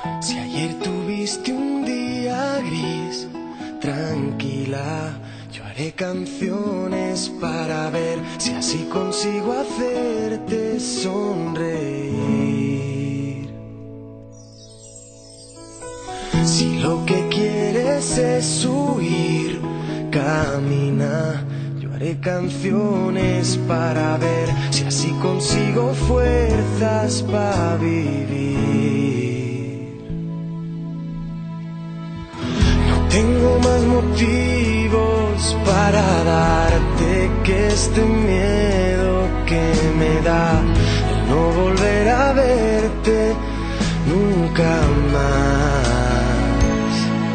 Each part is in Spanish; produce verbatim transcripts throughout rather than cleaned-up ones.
Si ayer tuviste un día gris, tranquila, yo haré canciones para ver si así consigo hacerte sonreír. Si lo que quieres es huir, camina, yo haré canciones para ver si así consigo fuerzas para vivir. Tengo más motivos para darte que este miedo que me da el no volver a verte nunca más.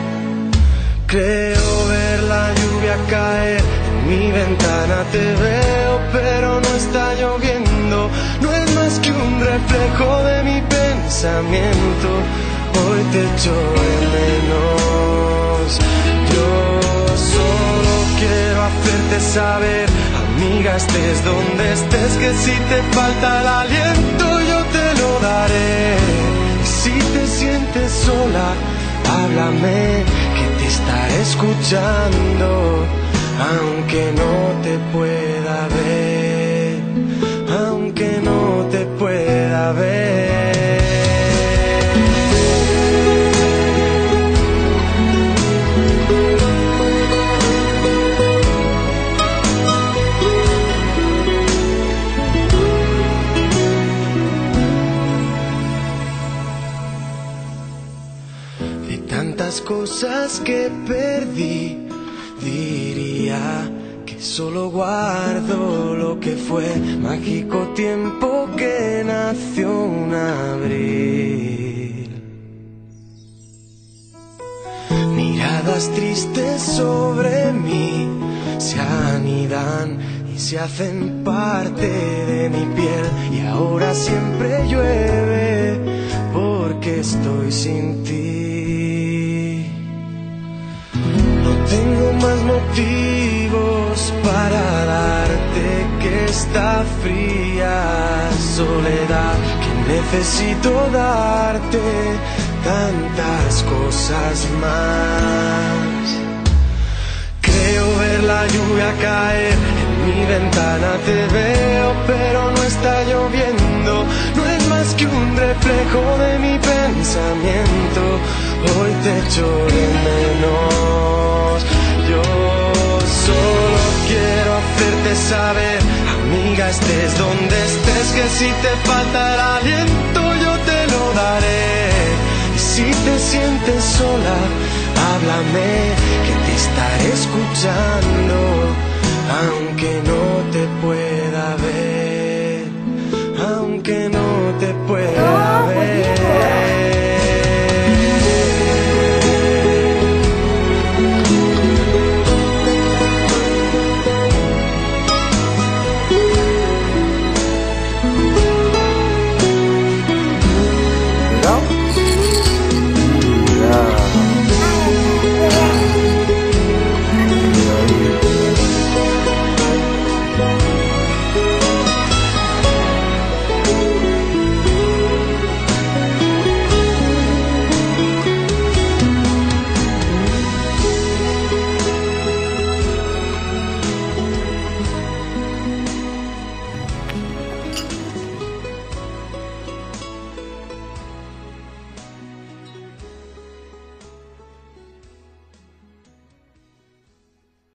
Creo ver la lluvia caer en mi ventana, te veo pero no está lloviendo, no es más que un reflejo de mi pensamiento. Hoy te echo de menos. Yo solo quiero hacerte saber, amiga, estés donde estés, que si te falta el aliento yo te lo daré. Y si te sientes sola, háblame, que te estaré escuchando, aunque no te pueda ver, aunque no te pueda ver. Tantas cosas que perdí, diría que solo guardo lo que fue mágico tiempo que nació un abril. Miradas tristes sobre mí se anidan y se hacen parte de mi piel, y ahora siempre llueve porque estoy sin ti. Tengo más motivos para darte que esta fría soledad, que necesito darte tantas cosas más. Creo ver la lluvia caer en mi ventana, te veo pero no está lloviendo, no es más que un reflejo de mi pensamiento. Hoy te echo de menos. Yo solo quiero hacerte saber, amiga, estés donde estés, que si te falta el aliento yo te lo daré. Y si te sientes sola, háblame, que te estaré escuchando, aunque no te pueda ver, aunque no te pueda